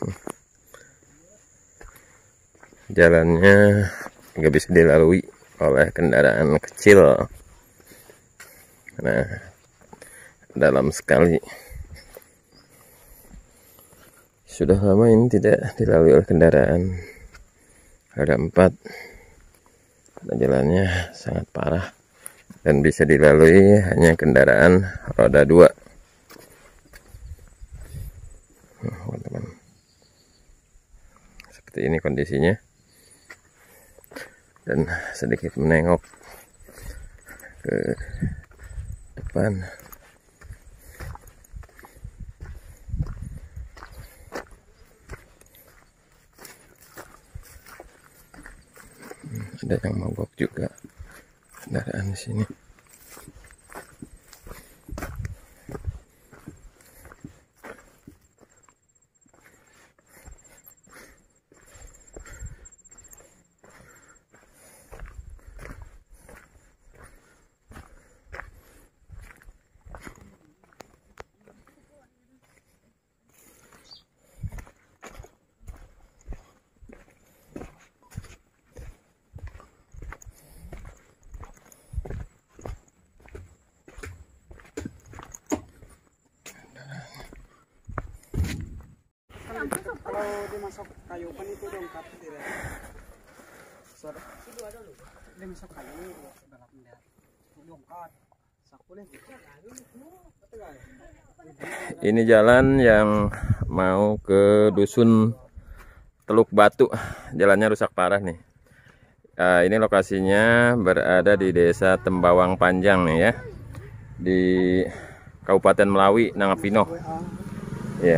Jalannya nggak bisa dilalui oleh kendaraan kecil. Nah, dalam sekali. Sudah lama ini tidak dilalui oleh kendaraan roda 4. Dan jalannya sangat parah dan bisa dilalui hanya kendaraan roda 2. Teman-teman, seperti ini kondisinya. Dan sedikit menengok ke depan. Ada yang mogok juga kendaraan di sini. Kalau dimasuk kayu kan itu dongkap tidak. Dia masuk kayu balap mendat. Dongkap. Ini jalan yang mau ke dusun Teluk Batu. Jalannya rusak parah nih. Ini lokasinya berada di Desa Tembawang Panjang nih ya, di Kabupaten Melawi, Nangapino. Ya.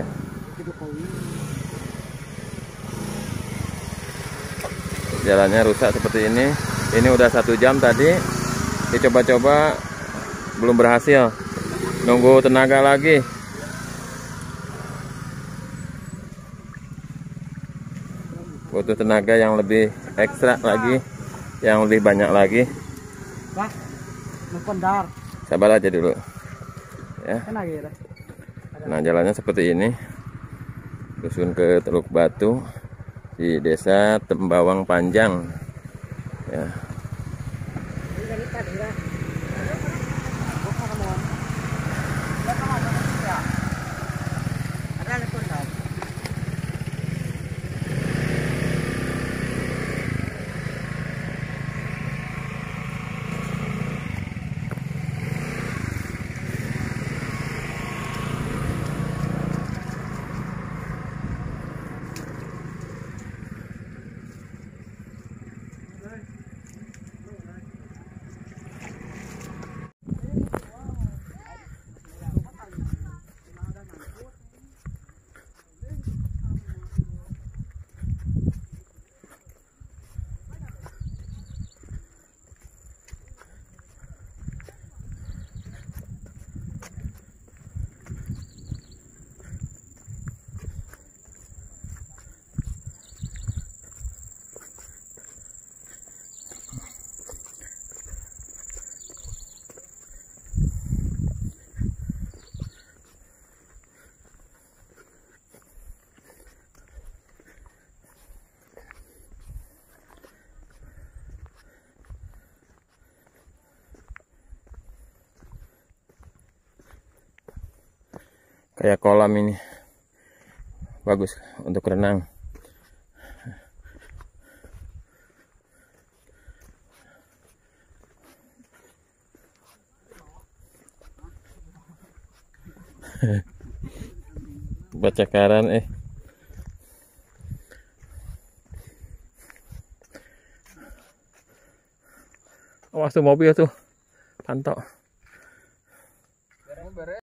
Jalannya rusak seperti ini. Ini udah 1 jam tadi dicoba-coba, belum berhasil. Nunggu tenaga lagi. Butuh tenaga yang lebih ekstra lagi, yang lebih banyak lagi. Sabar aja dulu ya. Nah, jalannya seperti ini. Dusun ke Teluk Batu di Desa Tembawang Panjang ya. Kayak kolam ini, bagus untuk renang. Baca karan awas tuh mobil tuh, pantau.